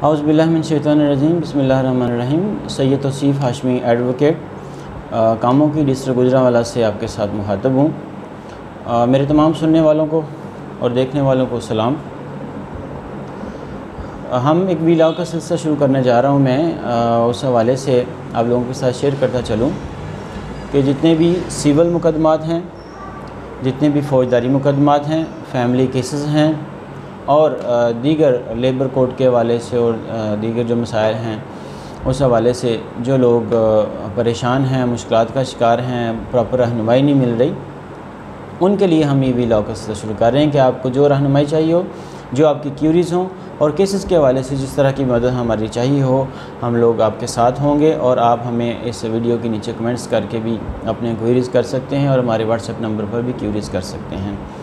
औज़ुबिल्लाहि मिन शैतानिर्रजीम बिस्मिल्लाहिर्रहमानिर्रहीम। सैयद तौसीफ़ हाशमी एडवोकेट कामों की डिस्ट्रिक्ट गुजरांवाला से आपके साथ मुखातब हूँ। मेरे तमाम सुनने वालों को और देखने वालों को सलाम। हम एक वीलॉग का सिलसिला शुरू करने जा रहा हूँ। मैं उस हवाले से आप लोगों के साथ शेयर करता चलूँ कि जितने भी सिविल मुकदमात हैं, जितने भी फ़ौजदारी मुकदमात हैं, फैमिली केसेस हैं और दीगर लेबर कोड के हवाले से और दीगर जो मसाइल हैं उस हवाले से जो लोग परेशान हैं, मुश्किलात का शिकार हैं, प्रॉपर रहनुमाई नहीं मिल रही, उनके लिए हम ये वीलॉग का सिलसिला शुरू कर रहे हैं कि आपको जो रहनुमाई चाहिए हो, जो आपकी क्यूरीज़ हों और केसेस के हवाले से जिस तरह की मदद हमारी चाहिए हो, हम लोग आपके साथ होंगे। और आप हमें इस वीडियो के नीचे कमेंट्स करके भी अपने क्यूरीज़ कर सकते हैं और हमारे व्हाट्सएप नंबर पर भी क्यूरीज़ कर सकते हैं।